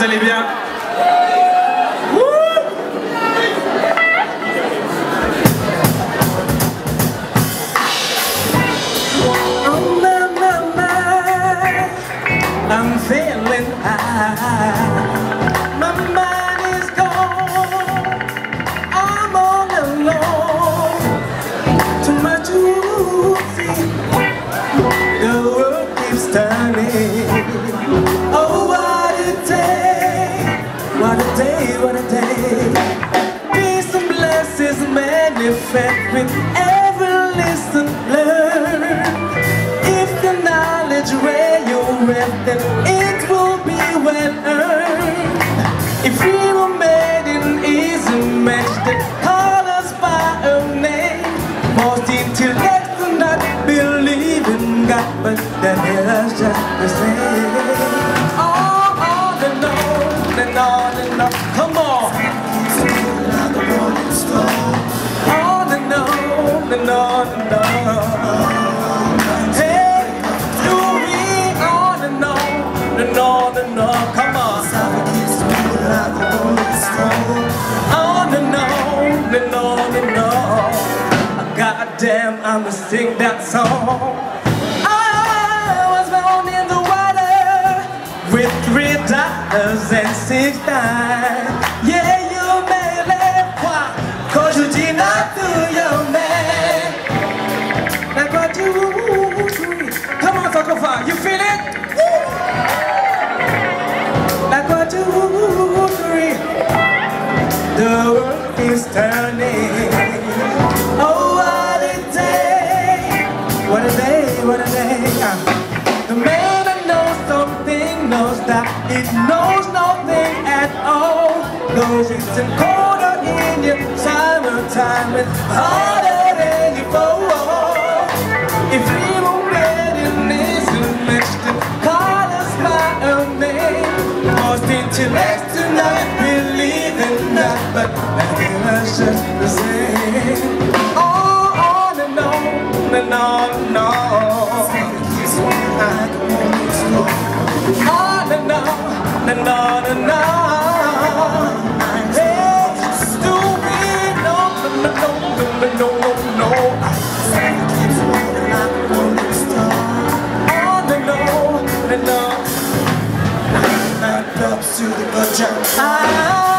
allez bien? I'm feeling high. My mind is gone. I'm all alone. Too much to see. The world keeps turning. Oh, what a day! What a day! What a day! Peace and blessings manifest with every lesson learned. If the knowledge where you then it will be well earned. If we were made in easy match, then call us by a name. Most intellect do not believe in God, but that is just the same. On and on and on and on. Come on. On and on and on and on. No, come on. On and on and on and on. Goddamn, I'ma sing that song. I was born in the water with $3.69. Yeah, you may laugh, why? 'Cause you did not do your man. Like what you do. Come on, Sokofa, you feel it? Like what you agree, the world is turning. Oh, what a day! What a day! What a day! The man that knows something knows that it knows nothing at all. Knows it's colder in your summertime and harder than before. If we were ready, listen, let's call us by a name. Most intellects do not believe in that, but that is just the same. On and on and on and on. On and on and on and on. Hey, do we know? No. On and on and on. To the butcher.